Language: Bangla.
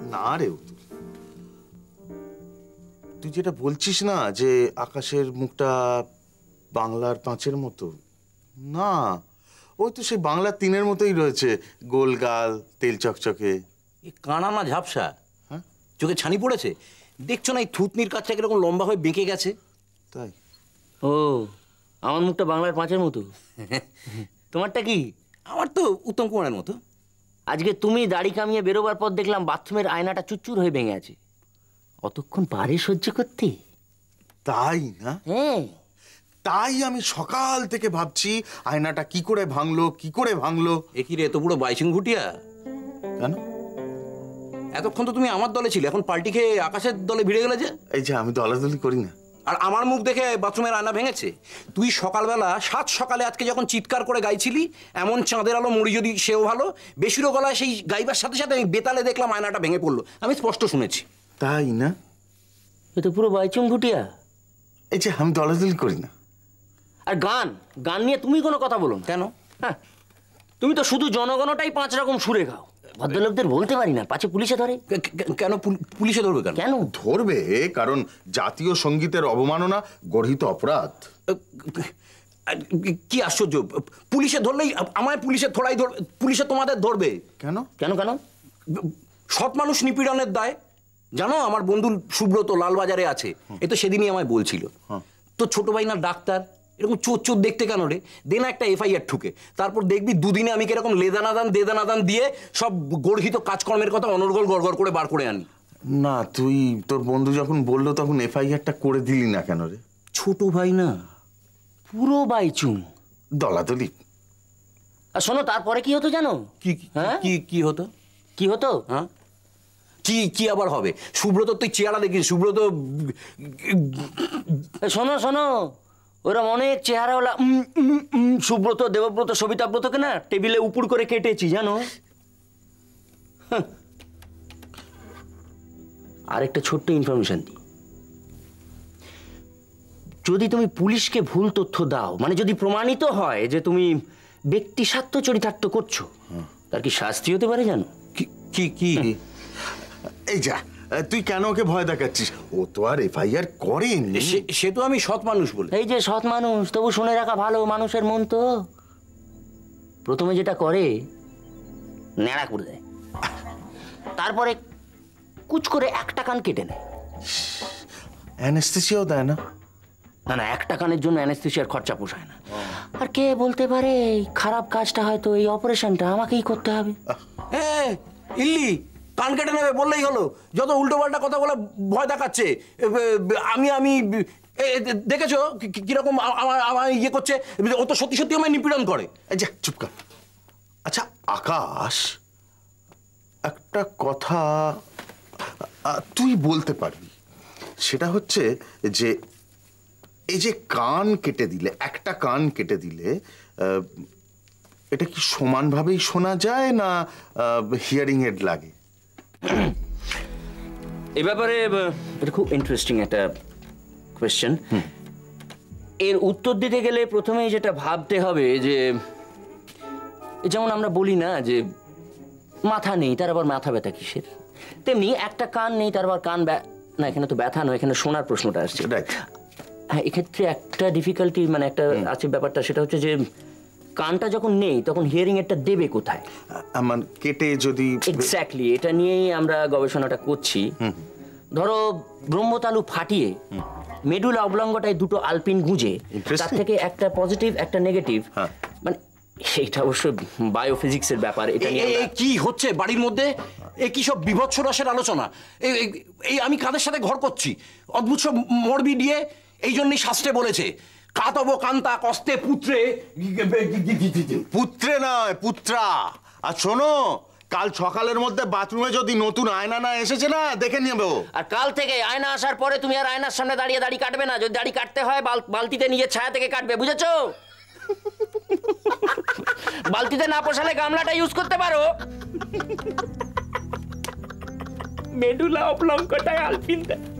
না রে, তুই যেটা বলছিস না যে আকাশের মুখটা বাংলার 5-এর মতো, না ওই তো সেই বাংলার 3-এর মতোই রয়েছে, গোল গাল, তেল চকচকে। কানা না ঝাপসা? হ্যাঁ, চোখে ছানি পড়েছে, দেখছো না এই থুতনির কাছটা কিরকম লম্বা হয়ে বেঁকে গেছে। তাই? ও, আমার মুখটা বাংলার 5-এর মতো। তোমারটা কি? আমার তো উত্তম কুমারের মতো। আজকে তুমি দাড়ি কামিয়ে বেরোবার পর দেখলাম বাথরুমের আয়নাটা চুরচুর হয়ে ভেঙে আছে। অতক্ষণ পারে সহ্য করতে? তাই না? হ্যাঁ, তাই আমি সকাল থেকে ভাবছি আয়নাটা কি করে ভাঙলো, কি করে ভাঙলো। একই রে, তো পুরো বাইচিং ঘুটিয়া। কেন? এতক্ষণ তো তুমি আমার দলে ছিলে, এখন পাল্টি খেয়ে আকাশের দলে ভিড়ে গেলে যে। এই যে আমি দলাদলি করি না। আর আমার মুখ দেখে বাথরুমের আয়না ভেঙেছে? তুই সকালবেলা 7 সকালে আজকে যখন চিৎকার করে গাইছিলি, এমন চাঁদের আলো মরি যদি সেও ভালো, বেশিরও গলায় সেই গাইবার সাথে সাথে আমি বেতালে দেখলাম আয়নাটা ভেঙে পড়লো। আমি স্পষ্ট শুনেছি। তাই না? এ তো পুরো বাইচুং ঘুটিয়া। এই যে আমি দলাদলি করি না। আর গান গান নিয়ে তুমি কোনো কথা বলো না কেন? হ্যাঁ, তুমি তো শুধু জনগণটাই 5 রকম সুরে গাও। ভদ্রলোকদের বলতে পারি না, পাছে পুলিশে ধরে। কেন পুলিশে ধরবে? কেন কেন ধরবে? কারণ জাতীয় সঙ্গীতের অবমাননা গর্হিত অপরাধ। কি আশ্চর্য, পুলিশে ধরলেই আমায় পুলিশে থোড়াই ধরবে? পুলিশে তোমাদের ধরবে কেন? কেন কেন? সৎ মানুষ নিপীড়নের দায়। জানো, আমার বন্ধু সুব্রত লালবাজারে আছে, এ তো সেদিনই আমায় বলছিল। তো ছোট ভাই না ডাক্তার, এরকম চোর চোর দেখতে কেন রে? দে না একটা FIR ঠুকে, তারপর দেখবি দুদিনে আমি কিরকম লেদানাদান দেদানাদান দিয়ে সব গর্হিত কাজকর্মের কথা অনর্গল গড়গড় করে বার করে আনি। না, তুই তোর বন্ধু যখন বললো তখন FIRটা করে দিলি না কেন রে? ছোট ভাই না, পুরো বাইচুং দলাদলি। আর শোনো, তারপরে কি হতো জানো? কি কি হতো? কি হতো? হ্যাঁ, কি আবার হবে? সুব্রত তুই চেহারা দেখিস, সুব্রত। শোনো শোনো, ওরা অনেক চেহারাওয়ালা সুব্রত, দেবব্রত, সবিতাব্রতকে না টেবিলে উপর করে কেটেছি জানো। আরেকটা ছোট্ট ইনফরমেশন দিই, যদি তুমি পুলিশকে ভুল তথ্য দাও, মানে যদি প্রমাণিত হয় যে তুমি ব্যক্তি স্বার্থ চরিতার্থ করছো, তার কি শাস্তি হতে পারে জানো? কি কি? এই যা, তুই কেন ওকে ভয় দেখাচ্ছিস? ও তো আর FIR করেনি। সে তো আমি সৎ মানুষ বলে। এই যে সৎ মানুষ, তবু শুনে রাখা ভালো, মানুষের মন তো প্রথমে যেটা করে ন্যাড়া করে দেয়, তারপরে কুচ করে একটা কান কেটে নেয়। অ্যানেস্থেসিয়াও দেয় না? না না, একটা কানের জন্য অ্যানেস্থেসিয়ার খরচা পোষায় না। আর কে বলতে পারে এই খারাপ কাজটা হয়তো এই অপারেশনটা আমাকেই করতে হবে। হ্যাঁ, ইল্লি কান কেটে নেবে বললেই হলো, যত উল্টো পাল্টা কথা বলে ভয় দেখাচ্ছে। আমি দেখেছো কিরকম আমার ইয়ে করছে? ও তো সত্যি সত্যি আমায় নিপীড়ন করে। এই যা, চুপ কর। আচ্ছা আকাশ, একটা কথা তুই বলতে পারবি, সেটা হচ্ছে যে এই যে কান কেটে দিলে, একটা কান কেটে দিলে, এটা কি সমানভাবেই শোনা যায় না হিয়ারিং এড লাগে? এ ব্যাপারে এটা খুব ইন্টারেস্টিং একটা কোয়েশ্চেন। এর উত্তর দিতে গেলে প্রথমেই যেটা ভাবতে হবে যে, যেমন আমরা বলি না যে মাথা নেই তার আবার মাথা ব্যথা কিসের, তেমনি একটা কান নেই তার আবার কান না, এখানে তো ব্যথা নয়, এখানে শোনার প্রশ্নটা আসছে। হ্যাঁ, এক্ষেত্রে একটা ডিফিকাল্টি মানে একটা আছে ব্যাপারটা, সেটা হচ্ছে যে কানটা যখন নেই তখন হিয়ারিং এরটা দেবে কোথায়? আমার কেটে যদি। এক্স্যাক্টলি, এটা নিয়েই আমরা গবেষণাটা করছি। ধরো ব্রহ্মতালু ফাটিয়ে মেডুলা অবলঙ্গটায় দুটো আলপিন গুঁজে, তার থেকে একটা পজিটিভ একটা নেগেটিভ, মানে এটা অবশ্য বায়োফিজিক্সের ব্যাপার। এটা নিয়ে কি হচ্ছে বাড়ির মধ্যে? এ কি সব বিভৎস রসের আলোচনা? এই আমি কাদের সাথে ঘর করছি? অদ্ভুত সব মরবি দিয়ে। এই জন্যই শাস্ত্রে বলেছে কাতব কান্তা কস্তে পুত্রে। পুত্রে নয়, পুত্রা। আর শোনো, কাল সকালের মধ্যে বাথরুমে যদি নতুন আয়না না এসেছে না, দেখে নেবো। আর কাল থেকে আয়না আসার পরে তুমি আর আয়নার সামনে দাঁড়িয়ে দাড়ি কাটবে না। যদি দাড়ি কাটতে হয় বালতিতে নিজের ছায়া থেকে কাটবে, বুঝেছো? বালতিতে না পোষালে গামলাটা ইউজ করতে পারো। মেডুলা অবলঙ্গটায় আলপিন।